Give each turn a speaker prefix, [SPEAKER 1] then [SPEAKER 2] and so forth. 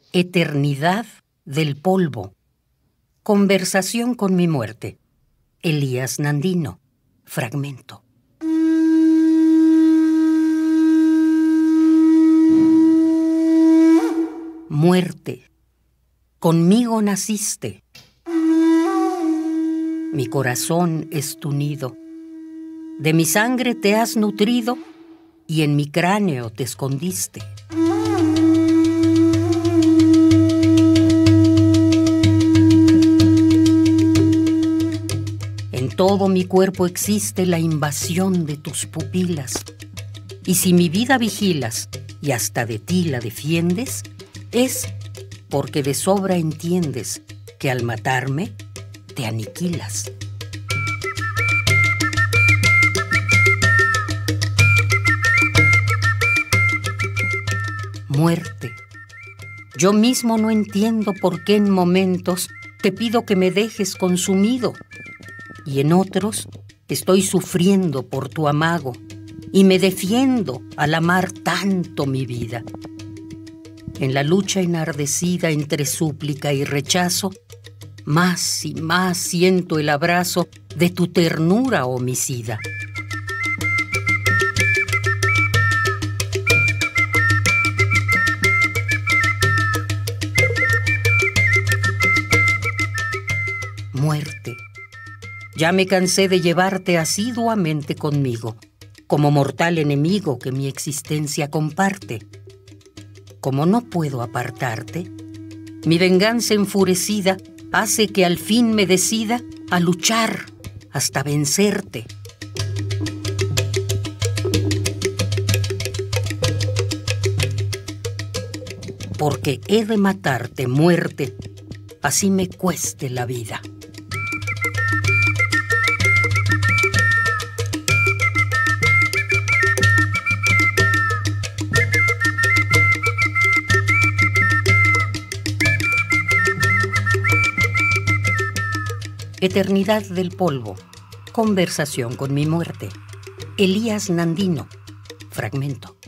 [SPEAKER 1] Eternidad del polvo. Conversación con mi muerte. Elías Nandino. Fragmento. Muerte, conmigo naciste. Mi corazón es tu nido. De mi sangre te has nutrido y en mi cráneo te escondiste. En todo mi cuerpo existe la invasión de tus pupilas. Y si mi vida vigilas y hasta de ti la defiendes, es porque de sobra entiendes que al matarme te aniquilas. Muerte, yo mismo no entiendo por qué en momentos te pido que me dejes consumido y en otros estoy sufriendo por tu amago y me defiendo al amar tanto mi vida. En la lucha enardecida entre súplica y rechazo, más y más siento el abrazo de tu ternura homicida. Muerte, ya me cansé de llevarte asiduamente conmigo, como mortal enemigo que mi existencia comparte. Como no puedo apartarte, mi venganza enfurecida hace que al fin me decida a luchar hasta vencerte. Porque he de matarte, muerte, así me cueste la vida. Eternidad del polvo. Conversación con mi muerte. Elías Nandino. Fragmento.